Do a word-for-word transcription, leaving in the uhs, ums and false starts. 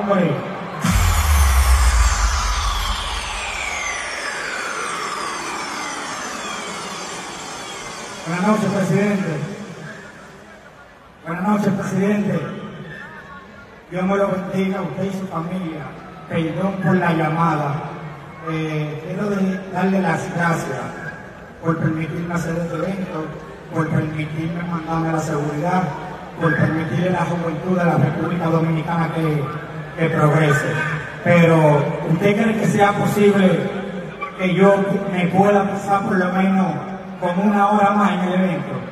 hombre. Buenas noches, presidente. Buenas noches, presidente. Dios me lo bendiga a usted y su familia. Perdón por la llamada. Eh, quiero de, darle las gracias por permitirme hacer este evento, por permitirme mandarme a la seguridad, por permitirle a la juventud de la República Dominicana que, que progrese. Pero, ¿usted cree que sea posible que yo me pueda pasar por lo menos con una hora más en el evento?